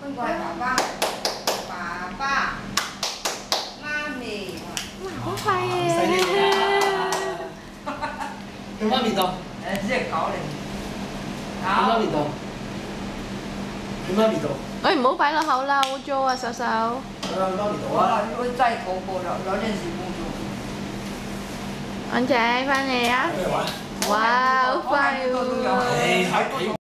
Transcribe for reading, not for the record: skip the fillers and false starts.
邊個係爸爸？爸爸、媽咪。 哇，好快嘅！ 犀利啊！去媽咪度。 誒，隻狗嚟。 去媽咪度。去媽咪度。 喂，唔好擺落口啦，污糟啊，手手。 去媽咪度我啊！ 我真係個個有件事冇做。 安仔，翻嚟啊！ 咩玩？ 哇，好快喎！ 誒，喺